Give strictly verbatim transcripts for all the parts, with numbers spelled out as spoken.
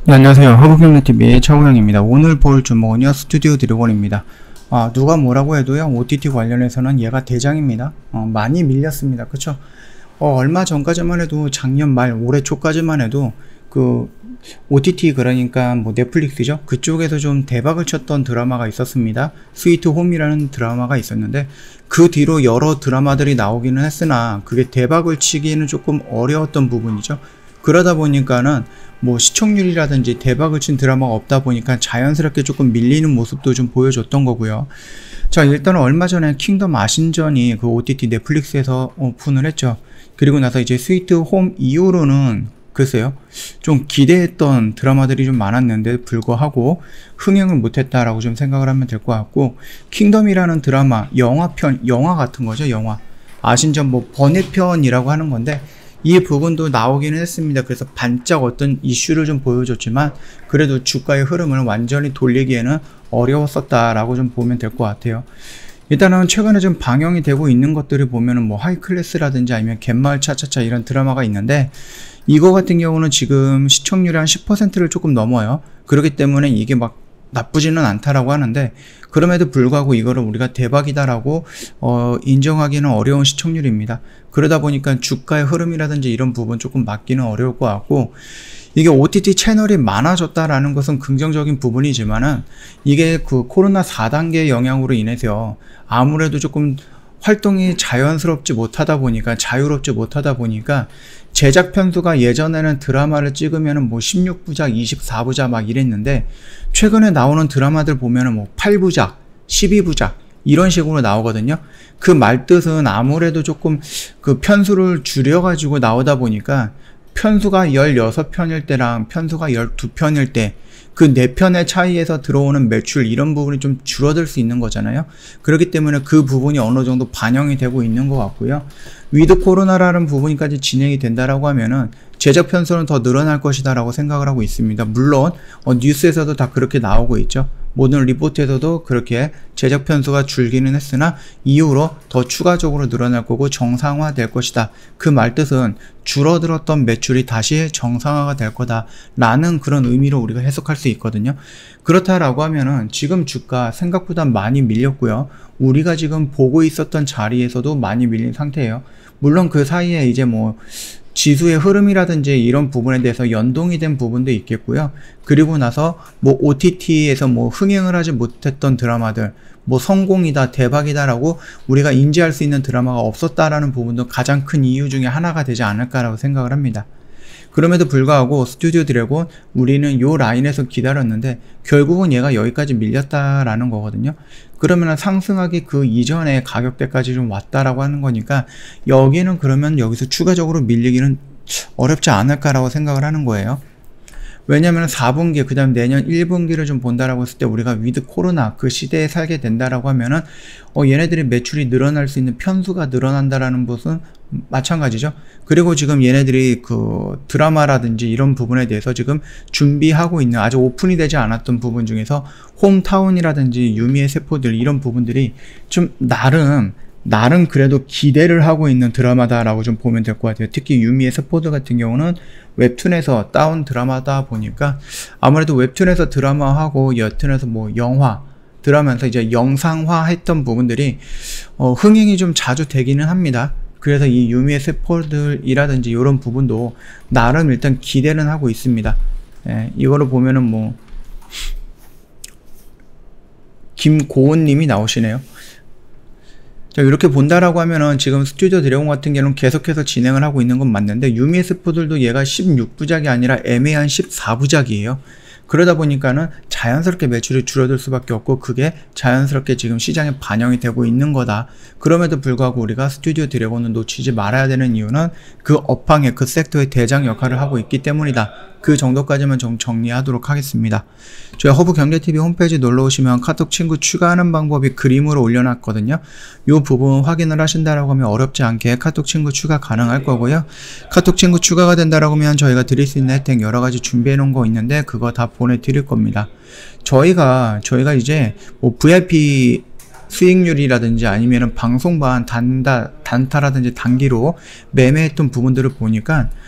네, 안녕하세요. 허브경제티비의 차우영입니다. 오늘 볼 주목은요, 스튜디오 드래곤입니다. 아, 누가 뭐라고 해도요, 오티티 관련해서는 얘가 대장입니다. 어, 많이 밀렸습니다. 그쵸? 어, 얼마 전까지만 해도, 작년 말, 올해 초까지만 해도, 그, 오티티, 그러니까 뭐 넷플릭스죠? 그쪽에서 좀 대박을 쳤던 드라마가 있었습니다. 스위트 홈이라는 드라마가 있었는데, 그 뒤로 여러 드라마들이 나오기는 했으나, 그게 대박을 치기는 조금 어려웠던 부분이죠. 그러다 보니까는 뭐 시청률이라든지 대박을 친 드라마가 없다 보니까 자연스럽게 조금 밀리는 모습도 좀 보여줬던 거고요. 자, 일단은 얼마 전에 킹덤 아신전이 그 오티티 넷플릭스에서 오픈을 했죠. 그리고 나서 이제 스위트 홈 이후로는 글쎄요, 좀 기대했던 드라마들이 좀 많았는데 불구하고 흥행을 못했다라고 좀 생각을 하면 될 것 같고, 킹덤이라는 드라마, 영화편, 영화 같은 거죠. 영화 아신전 뭐 번외편이라고 하는 건데, 이 부분도 나오기는 했습니다. 그래서 반짝 어떤 이슈를 좀 보여줬지만 그래도 주가의 흐름을 완전히 돌리기에는 어려웠었다라고 좀 보면 될 것 같아요. 일단은 최근에 좀 방영이 되고 있는 것들을 보면은 뭐 하이클래스라든지 아니면 갯마을 차차차 이런 드라마가 있는데, 이거 같은 경우는 지금 시청률이 한 십 퍼센트를 조금 넘어요. 그렇기 때문에 이게 막 나쁘지는 않다라고 하는데, 그럼에도 불구하고 이거를 우리가 대박이다라고 어, 인정하기는 어려운 시청률입니다. 그러다 보니까 주가의 흐름이라든지 이런 부분 조금 맞기는 어려울 것 같고, 이게 오티티 채널이 많아졌다라는 것은 긍정적인 부분이지만은, 이게 그 코로나 사 단계 영향으로 인해서 아무래도 조금 활동이 자연스럽지 못하다 보니까, 자유롭지 못하다 보니까 제작 편수가 예전에는 드라마를 찍으면은 뭐 십육 부작, 이십사 부작 막 이랬는데, 최근에 나오는 드라마들 보면은 뭐 팔 부작, 십이 부작 이런 식으로 나오거든요. 그 말뜻은 아무래도 조금 그 편수를 줄여가지고 나오다 보니까, 편수가 열여섯 편일 때랑 편수가 열두 편일 때 그 네 편의 차이에서 들어오는 매출, 이런 부분이 좀 줄어들 수 있는 거잖아요. 그렇기 때문에 그 부분이 어느 정도 반영이 되고 있는 것 같고요. 위드 코로나라는 부분까지 진행이 된다라고 하면은 제작 편수는 더 늘어날 것이다 라고 생각을 하고 있습니다. 물론 어, 뉴스에서도 다 그렇게 나오고 있죠. 모든 리포트에서도 그렇게 제작 편수가 줄기는 했으나 이후로 더 추가적으로 늘어날 거고 정상화될 것이다. 그 말뜻은 줄어들었던 매출이 다시 정상화가 될 거다 라는 그런 의미로 우리가 해석할 수 있거든요. 그렇다라고 하면은 지금 주가 생각보다 많이 밀렸고요. 우리가 지금 보고 있었던 자리에서도 많이 밀린 상태예요. 물론 그 사이에 이제 뭐 지수의 흐름이라든지 이런 부분에 대해서 연동이 된 부분도 있겠고요. 그리고 나서 뭐 오티티에서 뭐 흥행을 하지 못했던 드라마들, 뭐 성공이다, 대박이다 라고 우리가 인지할 수 있는 드라마가 없었다라는 부분도 가장 큰 이유 중에 하나가 되지 않을까라고 생각을 합니다. 그럼에도 불구하고 스튜디오 드래곤, 우리는 요 라인에서 기다렸는데 결국은 얘가 여기까지 밀렸다라는 거거든요. 그러면 상승하기 그 이전에 가격대까지 좀 왔다라고 하는 거니까, 여기는 그러면 여기서 추가적으로 밀리기는 어렵지 않을까라고 생각을 하는 거예요. 왜냐면 사 분기, 그 다음 내년 일 분기를 좀 본다라고 했을 때 우리가 위드 코로나 그 시대에 살게 된다라고 하면은 어, 얘네들이 매출이 늘어날 수 있는 편수가 늘어난다라는 것은 마찬가지죠. 그리고 지금 얘네들이 그 드라마라든지 이런 부분에 대해서 지금 준비하고 있는, 아직 오픈이 되지 않았던 부분 중에서 홈타운이라든지 유미의 세포들, 이런 부분들이 좀 나름 나름 그래도 기대를 하고 있는 드라마다라고 좀 보면 될 것 같아요. 특히 유미의 스포드 같은 경우는 웹툰에서 따온 드라마다 보니까 아무래도 웹툰에서 드라마하고 웹툰에서 뭐 영화 들어가면서 이제 영상화 했던 부분들이 어, 흥행이 좀 자주 되기는 합니다. 그래서 이 유미의 세포들이라든지 이런 부분도 나름 일단 기대는 하고 있습니다. 예, 이거를 보면은 뭐 김고은님이 나오시네요. 자, 이렇게 본다라고 하면은 지금 스튜디오 드래곤 같은 경우는 계속해서 진행을 하고 있는 건 맞는데, 유미의 스포들도 얘가 십육 부작이 아니라 애매한 십사 부작이에요. 그러다 보니까는 자연스럽게 매출이 줄어들 수밖에 없고, 그게 자연스럽게 지금 시장에 반영이 되고 있는 거다. 그럼에도 불구하고 우리가 스튜디오 드래곤을 놓치지 말아야 되는 이유는 그 업황의, 그 섹터의 대장 역할을 하고 있기 때문이다. 그 정도까지만 좀 정리하도록 하겠습니다. 저희 허브경제티비 홈페이지 놀러오시면 카톡 친구 추가하는 방법이 그림으로 올려놨거든요. 이 부분 확인을 하신다라고 하면 어렵지 않게 카톡 친구 추가 가능할 거고요. 카톡 친구 추가가 된다라고 하면 저희가 드릴 수 있는 혜택 여러가지 준비해 놓은 거 있는데 그거 다 보내드릴 겁니다. 저희가 저희가 이제 뭐 브이아이피 수익률이라든지 아니면은 방송반 단다, 단타라든지 단기로 매매했던 부분들을 보니까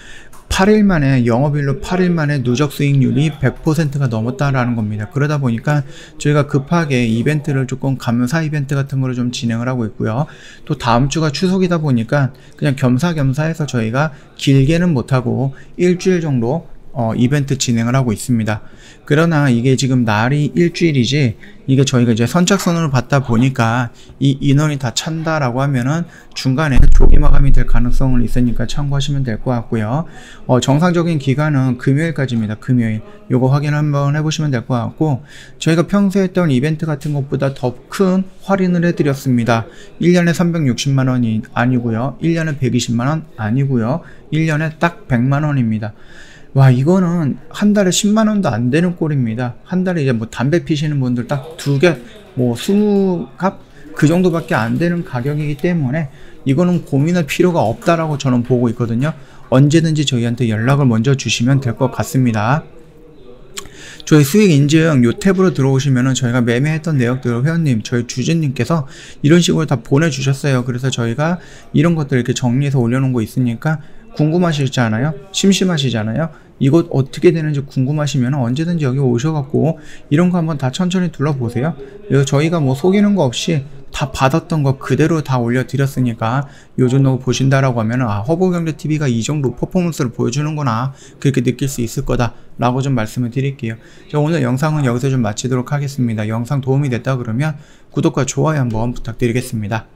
팔 일 만에, 영업일로 팔 일 만에 누적 수익률이 백 퍼센트가 넘었다라는 겁니다. 그러다 보니까 저희가 급하게 이벤트를 조금 감사 이벤트 같은 거를 좀 진행을 하고 있고요. 또 다음 주가 추석이다 보니까 그냥 겸사겸사해서 저희가 길게는 못하고 일주일 정도 어, 이벤트 진행을 하고 있습니다. 그러나 이게 지금 날이 일주일이지, 이게 저희가 이제 선착순으로 받다 보니까 이 인원이 다 찬다라고 하면은 중간에 조기 마감이 될 가능성은 있으니까 참고하시면 될 것 같고요. 어, 정상적인 기간은 금요일까지입니다. 금요일. 요거 확인 한번 해보시면 될 것 같고, 저희가 평소에 했던 이벤트 같은 것보다 더 큰 할인을 해드렸습니다. 일 년에 삼백육십만 원이 아니고요. 일 년에 백이십만 원 아니고요. 일 년에 딱 백만 원입니다. 와, 이거는 한 달에 십만 원도 안 되는 꼴입니다. 한 달에 이제 뭐 담배 피시는 분들 딱 두 개, 뭐 스무 갑? 그 정도밖에 안 되는 가격이기 때문에 이거는 고민할 필요가 없다라고 저는 보고 있거든요. 언제든지 저희한테 연락을 먼저 주시면 될 것 같습니다. 저희 수익 인증 요 탭으로 들어오시면은 저희가 매매했던 내역들을 회원님, 저희 주주님께서 이런 식으로 다 보내주셨어요. 그래서 저희가 이런 것들 이렇게 정리해서 올려놓은 거 있으니까 궁금하시잖아요. 심심하시잖아요. 이거 어떻게 되는지 궁금하시면 언제든지 여기 오셔갖고 이런 거 한번 다 천천히 둘러보세요. 저희가 뭐 속이는 거 없이 다 받았던 거 그대로 다 올려드렸으니까 요 정도 보신다라고 하면, 아, 허브경제티비가 이 정도 퍼포먼스를 보여주는구나, 그렇게 느낄 수 있을 거다 라고 좀 말씀을 드릴게요. 자, 오늘 영상은 여기서 좀 마치도록 하겠습니다. 영상 도움이 됐다 그러면 구독과 좋아요 한번 부탁드리겠습니다.